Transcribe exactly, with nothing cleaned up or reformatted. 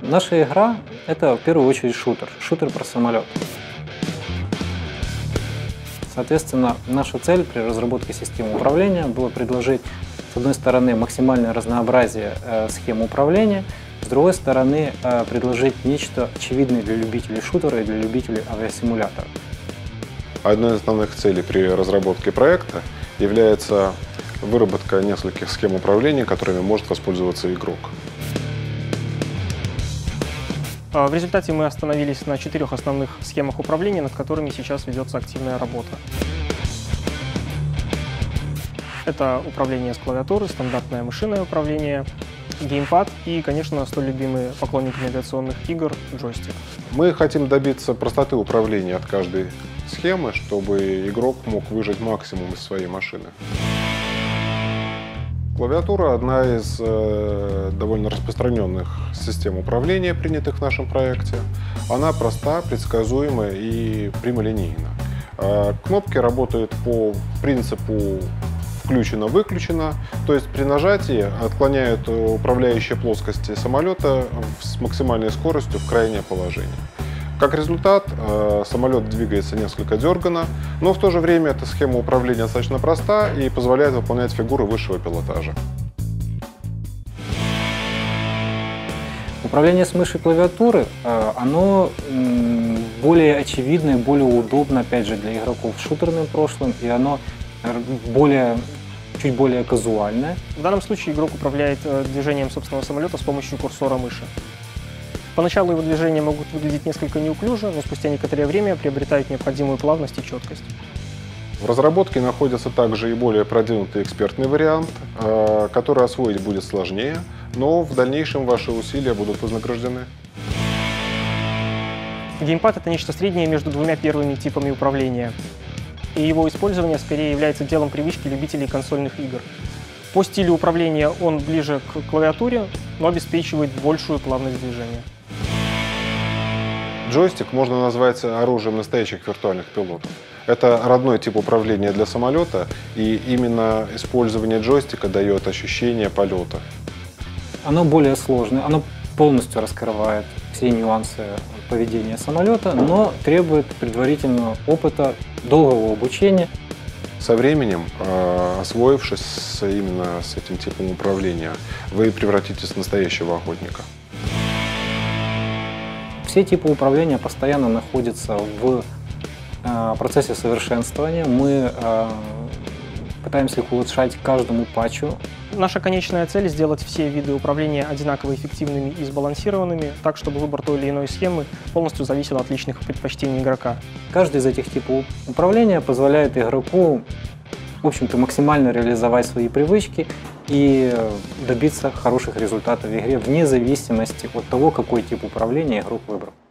Наша игра – это в первую очередь шутер, шутер про самолет. Соответственно, наша цель при разработке системы управления была предложить, с одной стороны, максимальное разнообразие э, схем управления, с другой стороны, э, предложить нечто очевидное для любителей шутера и для любителей авиасимулятора. Одной из основных целей при разработке проекта является выработка нескольких схем управления, которыми может воспользоваться игрок. В результате мы остановились на четырех основных схемах управления, над которыми сейчас ведется активная работа. Это управление с клавиатуры, стандартное мышиное управление, геймпад и, конечно, столь любимые поклонниками авиационных игр джойстик. Мы хотим добиться простоты управления от каждой схемы, чтобы игрок мог выжать максимум из своей машины. Клавиатура – одна из э, довольно распространенных систем управления, принятых в нашем проекте. Она проста, предсказуема и прямолинейна. Э, кнопки работают по принципу включено-выключено, то есть при нажатии отклоняют управляющие плоскости самолета с максимальной скоростью в крайнее положение. Как результат, э, самолет двигается несколько дерганно, но в то же время эта схема управления достаточно проста и позволяет выполнять фигуры высшего пилотажа. Управление с мышью и клавиатуры, э, оно м, более очевидно и более удобно, опять же, для игроков с шутерным прошлым, и оно более, чуть более казуальное. В данном случае игрок управляет э, движением собственного самолета с помощью курсора мыши. Поначалу его движения могут выглядеть несколько неуклюже, но спустя некоторое время приобретают необходимую плавность и четкость. В разработке находится также и более продвинутый экспертный вариант, который освоить будет сложнее, но в дальнейшем ваши усилия будут вознаграждены. Геймпад – это нечто среднее между двумя первыми типами управления, и его использование скорее является делом привычки любителей консольных игр. По стилю управления он ближе к клавиатуре, но обеспечивает большую плавность движения. Джойстик можно назвать оружием настоящих виртуальных пилотов. Это родной тип управления для самолета, и именно использование джойстика дает ощущение полета. Оно более сложное, оно полностью раскрывает все нюансы поведения самолета, но требует предварительного опыта, долгого обучения. Со временем, освоившись именно с этим типом управления, вы превратитесь в настоящего охотника. Все типы управления постоянно находятся в э, процессе совершенствования. Мы э, пытаемся их улучшать к каждому патчу. Наша конечная цель – сделать все виды управления одинаково эффективными и сбалансированными, так, чтобы выбор той или иной схемы полностью зависел от личных предпочтений игрока. Каждый из этих типов управления позволяет игроку, в общем-то, максимально реализовать свои привычки и добиться хороших результатов в игре, вне зависимости от того, какой тип управления игрок выбрал.